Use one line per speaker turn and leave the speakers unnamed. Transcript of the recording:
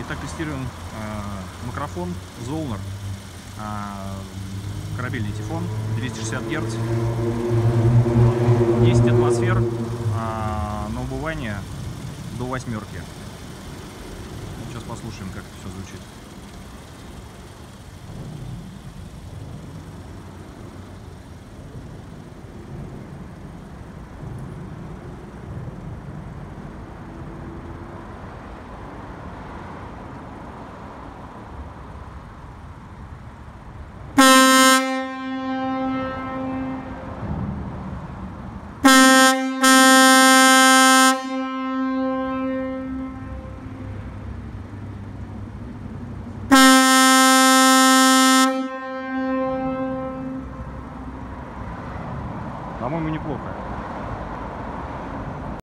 Итак, тестируем микрофон Zollner, корабельный Тифон, 260 Гц, 10 атмосфер, на убывание до 8. Сейчас послушаем, как это все звучит.